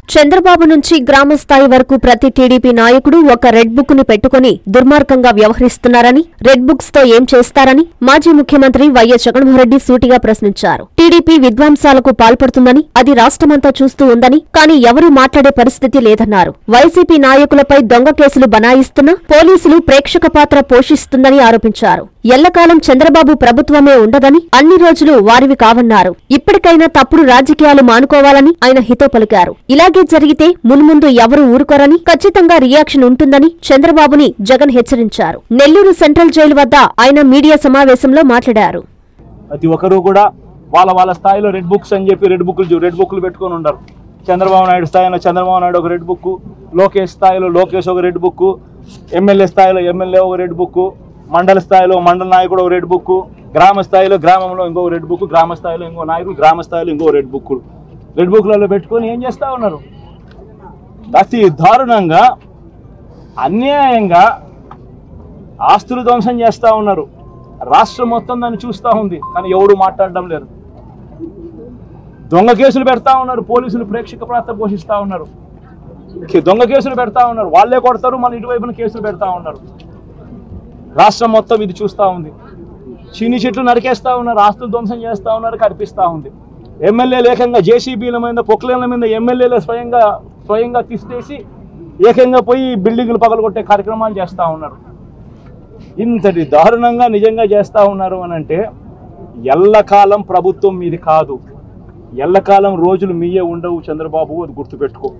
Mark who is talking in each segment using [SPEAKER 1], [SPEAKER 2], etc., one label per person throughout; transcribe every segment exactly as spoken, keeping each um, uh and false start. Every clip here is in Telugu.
[SPEAKER 1] చంద్రబాబు నుంచి గ్రామ స్థాయి వరకు ప్రతి టీడీపీ నాయకుడు ఒక రెడ్ బుక్ ని పెట్టుకుని దుర్మార్గంగా వ్యవహరిస్తున్నారని, రెడ్ బుక్స్ తో ఏం చేస్తారని మాజీ ముఖ్యమంత్రి వైఎస్ జగన్మోహన్రెడ్డి సూటిగా ప్రశ్నించారు. టీడీపీ విధ్వంసాలకు పాల్పడుతుందని, అది రాష్ట్రమంతా చూస్తూ ఉందని, కానీ ఎవరూ మాట్లాడే పరిస్థితి లేదన్నారు. వైసీపీ నాయకులపై దొంగ కేసులు బనాయిస్తున్నా పోలీసులు ప్రేక్షక పాత్ర పోషిస్తుందని ఆరోపించారు. ఎల్లకాలం చంద్రబాబు ప్రభుత్వమే ఉండదని, అన్ని రోజులు వారివి కావన్నారు. ఇప్పటికైనా తప్పుడు రాజకీయాలు మానుకోవాలని ఆయన హితో పలికారు. ఇలాగే జరిగితే మున్ముందు ఎవరూ ఊరుకోరని, ఖచ్చితంగా రియాక్షన్ ఉంటుందని చంద్రబాబుని జగన్ హెచ్చరించారు. నెల్లూరు సెంట్రల్ జైలు వద్ద ఆయన మీడియా సమావేశంలో మాట్లాడారు.
[SPEAKER 2] ప్రతి ఒక్కరూ కూడా వాళ్ళ వాళ్ళ స్థాయిలో రెడ్ బుక్స్ అని చెప్పి రెడ్ బుక్లు రెడ్ బుక్లు పెట్టుకొని ఉండరు. చంద్రబాబు నాయుడు స్థాయిలో చంద్రబాబు నాయుడు ఒక రెడ్ బుక్, లోకేష్ స్థాయిలో లోకేష్ ఒక రెడ్ బుక్, ఎమ్మెల్యే స్థాయిలో ఎమ్మెల్యే ఒక రెడ్ బుక్, మండల స్థాయిలో మండల నాయకుడు ఒక రెడ్ బుక్, గ్రామ స్థాయిలో గ్రామంలో ఇంకో రెడ్ బుక్, గ్రామ స్థాయిలో ఇంకో నాయకుడు గ్రామ స్థాయిలో ఇంకో రెడ్ బుక్ రెడ్ బుక్లలో పెట్టుకొని ఏం చేస్తూ ఉన్నారు? అతి దారుణంగా అన్యాయంగా ఆస్తులు ధ్వంసం చేస్తూ ఉన్నారు. రాష్ట్రం మొత్తం దాన్ని చూస్తూ ఉంది, కానీ ఎవడు మాట్లాడడం లేదు. దొంగ కేసులు పెడతా ఉన్నారు, పోలీసులు ప్రేక్షక పాత్ర పోషిస్తూ ఉన్నారు. దొంగ కేసులు పెడతా ఉన్నారు, వాళ్ళే కొడతారు, మన ఇటువైపున కేసులు పెడతా ఉన్నారు. రాష్ట్రం మొత్తం ఇది చూస్తూ ఉంది. చిన్ని చెట్లు నరికేస్తూ ఉన్నారు, ఆస్తులు ధ్వంసం చేస్తూ ఉన్నారు, కనిపిస్తూ ఉంది. ఎమ్మెల్యేలు ఏకంగా జేసీబీల మీద పొక్లేన్ల మీద ఎమ్మెల్యేలు స్వయంగా స్వయంగా తీసేసి ఏకంగా పోయి బిల్డింగ్లు పగలగొట్టే కార్యక్రమాలు చేస్తూ ఉన్నారు. ఇంతటి దారుణంగా నిజంగా చేస్తూ ఉన్నారు అని అంటే ఎల్లకాలం ప్రభుత్వం మీది కాదు, ఎల్లకాలం రోజులు మీయే ఉండవు చంద్రబాబు, అది గుర్తుపెట్టుకో.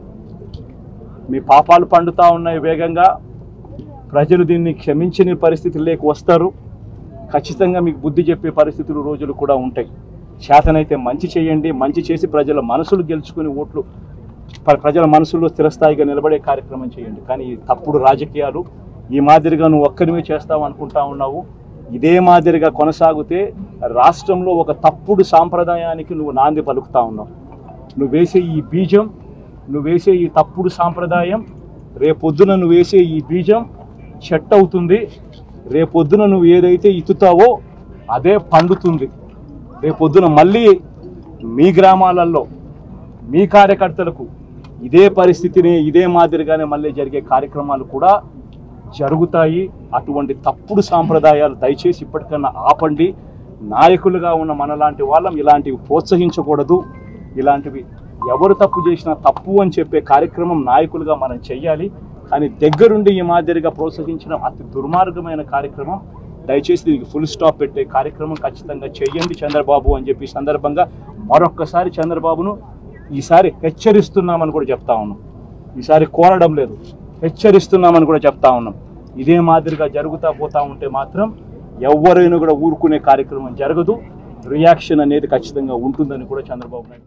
[SPEAKER 2] మీ పాపాలు పండుతూ ఉన్నాయి వేగంగా. ప్రజలు దీన్ని క్షమించని పరిస్థితుల్లోకి వస్తారు. ఖచ్చితంగా మీకు బుద్ధి చెప్పే పరిస్థితులు రోజులు కూడా ఉంటాయి. చేతనైతే మంచి చేయండి, మంచి చేసి ప్రజల మనసులు గెలుచుకుని ఓట్లు ప్రజల మనసుల్లో స్థిరస్థాయిగా నిలబడే కార్యక్రమం చేయండి. కానీ ఈ తప్పుడు రాజకీయాలు ఈ మాదిరిగా నువ్వు ఒక్కరిమే చేస్తావు అనుకుంటా ఉన్నావు. ఇదే మాదిరిగా కొనసాగితే రాష్ట్రంలో ఒక తప్పుడు సాంప్రదాయానికి నువ్వు నాంది పలుకుతా ఉన్నావు. నువ్వు వేసే ఈ బీజం, నువ్వు వేసే ఈ తప్పుడు సాంప్రదాయం, రేపొద్దున నువ్వు వేసే ఈ బీజం చెట్టు అవుతుంది. రేపొద్దున నువ్వు ఏదైతే ఇతుతావో అదే పండుతుంది. రేపొద్దున మళ్ళీ మీ గ్రామాలలో మీ కార్యకర్తలకు ఇదే పరిస్థితిని ఇదే మాదిరిగానే మళ్ళీ జరిగే కార్యక్రమాలు కూడా జరుగుతాయి. అటువంటి తప్పుడు సాంప్రదాయాలు దయచేసి ఇప్పటికన్నా ఆపండి. నాయకులుగా ఉన్న మనలాంటి వాళ్ళం ఇలాంటివి ప్రోత్సహించకూడదు. ఇలాంటివి ఎవరు తప్పు చేసినా తప్పు అని చెప్పే కార్యక్రమం నాయకులుగా మనం చెయ్యాలి. కానీ దగ్గరుండి ఈ మాదిరిగా ప్రోత్సహించడం అతి దుర్మార్గమైన కార్యక్రమం. దయచేసి దీనికి ఫుల్ స్టాప్ పెట్టే కార్యక్రమం ఖచ్చితంగా చెయ్యండి చంద్రబాబు అని చెప్పి సందర్భంగా మరొక్కసారి చంద్రబాబును ఈసారి హెచ్చరిస్తున్నామని కూడా చెప్తా ఉన్నాం. ఈసారి కోరడం లేదు, హెచ్చరిస్తున్నామని కూడా చెప్తా ఉన్నాం. ఇదే మాదిరిగా జరుగుతూ పోతా ఉంటే మాత్రం ఎవరైనా కూడా ఊరుకునే కార్యక్రమం జరగదు. రియాక్షన్ అనేది ఖచ్చితంగా ఉంటుందని కూడా చంద్రబాబు నాయుడు.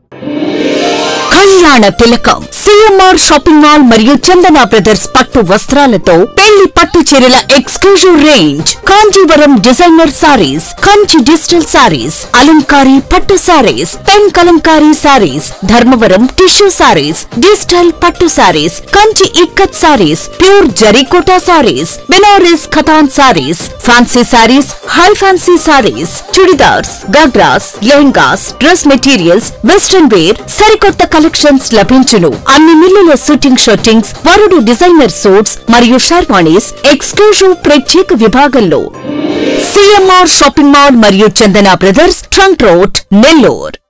[SPEAKER 3] కళ్యాణ తిలకం సిఎంఆర్ షాపింగ్ మాల్ మరియు చందన బ్రదర్స్ పట్టు వస్త్రాలతో పెళ్లి పట్టు చీరల exclusive range, Kanjeevaram designer saris, Kanchi digital saris, అలంకారీ పట్టు saris, pen Kalamkari saris, Dharmavaram tissue saris, digital పట్టు saris, Kanchi ikkat saris, pure Zarikota saris, Banaras Katan saris, fancy saris, high fancy saris, churidars, ghagras, lehengas, dress materials, western wear, సరికొత్త కలెక్షన్స్ లభించును. అన్ని మిల్లుల షూటింగ్ షూటింగ్స్, వరుడు డిజైనర్ సూట్స్ మరియు షర్వాణీస్ ఎక్స్క్లూజివ్ ప్రత్యేక విభాగంలో. సిఎంఆర్ షాపింగ్ మాల్ మరియు Chandana brothers, trunk road, Nellore.